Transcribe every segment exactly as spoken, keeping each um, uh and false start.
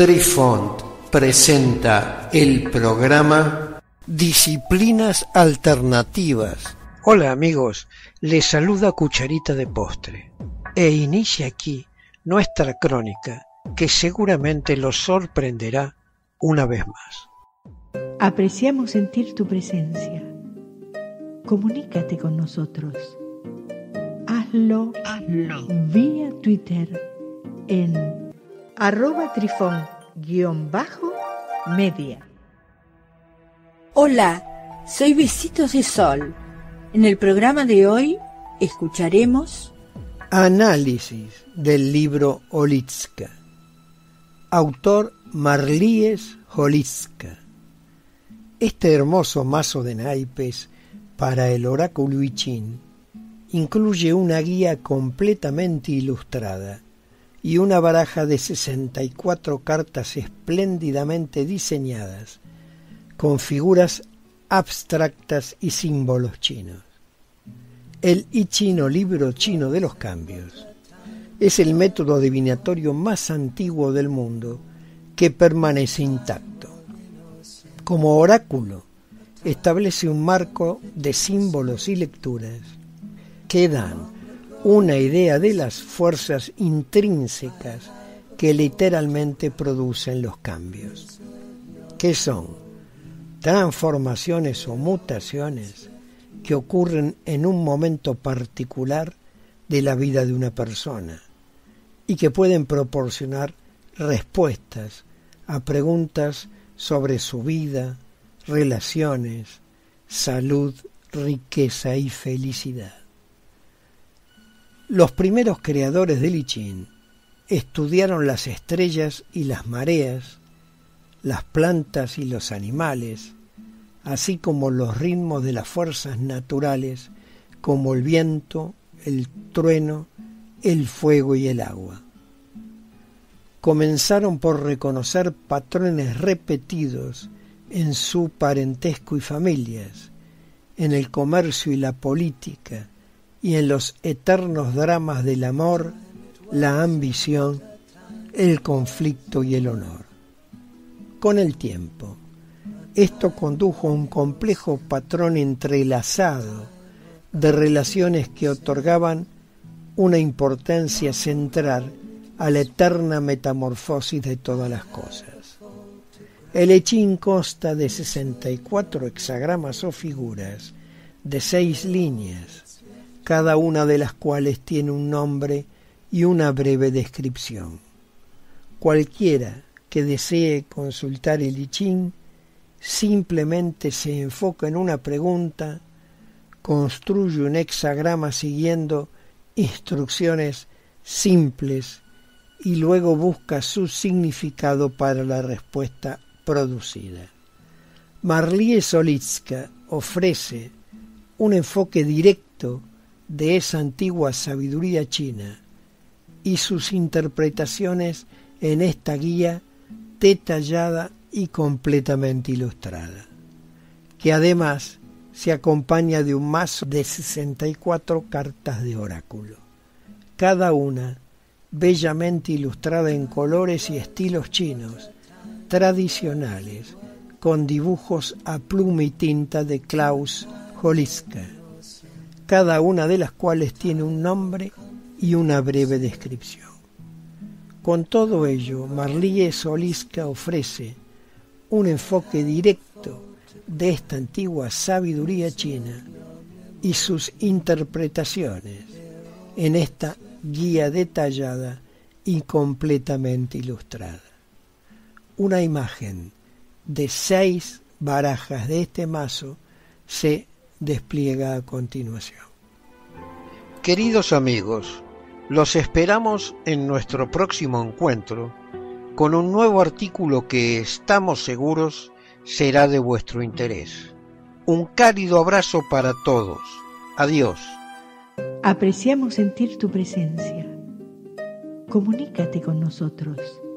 Trifont presenta el programa Disciplinas Alternativas. Hola amigos, les saluda Cucharita de Postre e inicia aquí nuestra crónica que seguramente los sorprenderá una vez más. Apreciamos sentir tu presencia. Comunícate con nosotros. Hazlo, Hazlo. vía Twitter en arroba trifón guión bajo media. Hola, soy Besitos de Sol. En el programa de hoy escucharemos análisis del libro Holitska. Autor Marlies Holitska. Este hermoso mazo de naipes para el oráculo I Ching incluye una guía completamente ilustrada y una baraja de sesenta y cuatro cartas espléndidamente diseñadas con figuras abstractas y símbolos chinos. El I Ching o libro chino de los cambios es el método adivinatorio más antiguo del mundo que permanece intacto. Como oráculo, establece un marco de símbolos y lecturas que dan una idea de las fuerzas intrínsecas que literalmente producen los cambios, que son transformaciones o mutaciones que ocurren en un momento particular de la vida de una persona y que pueden proporcionar respuestas a preguntas sobre su vida, relaciones, salud, riqueza y felicidad. Los primeros creadores del I Ching estudiaron las estrellas y las mareas, las plantas y los animales, así como los ritmos de las fuerzas naturales como el viento, el trueno, el fuego y el agua. Comenzaron por reconocer patrones repetidos en su parentesco y familias, en el comercio y la política, y en los eternos dramas del amor, la ambición, el conflicto y el honor. Con el tiempo, esto condujo a un complejo patrón entrelazado de relaciones que otorgaban una importancia central a la eterna metamorfosis de todas las cosas. El I Ching consta de sesenta y cuatro hexagramas o figuras de seis líneas, cada una de las cuales tiene un nombre y una breve descripción. Cualquiera que desee consultar el I Ching simplemente se enfoca en una pregunta, construye un hexagrama siguiendo instrucciones simples y luego busca su significado para la respuesta producida. Marlies Holitska ofrece un enfoque directo de esa antigua sabiduría china y sus interpretaciones en esta guía detallada y completamente ilustrada, que además se acompaña de un mazo de sesenta y cuatro cartas de oráculo, cada una bellamente ilustrada en colores y estilos chinos tradicionales, con dibujos a pluma y tinta de Klaus Holitska, cada una de las cuales tiene un nombre y una breve descripción. Con todo ello, Marlies Holitska ofrece un enfoque directo de esta antigua sabiduría china y sus interpretaciones en esta guía detallada y completamente ilustrada. Una imagen de seis barajas de este mazo se despliega a continuación. Queridos amigos, los esperamos en nuestro próximo encuentro con un nuevo artículo que estamos seguros será de vuestro interés. Un cálido abrazo para todos. Adiós. Apreciamos sentir tu presencia. Comunícate con nosotros.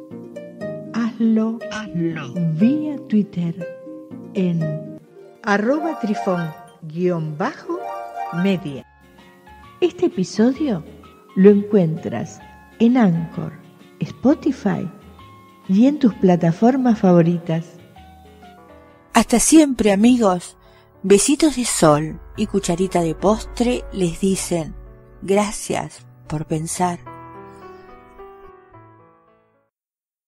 Hazlo, Hazlo. vía Twitter en arroba trifón guión bajo media. Este episodio lo encuentras en Anchor, Spotify y en tus plataformas favoritas. Hasta siempre, amigos. Besitos de sol y cucharita de postre les dicen gracias por pensar.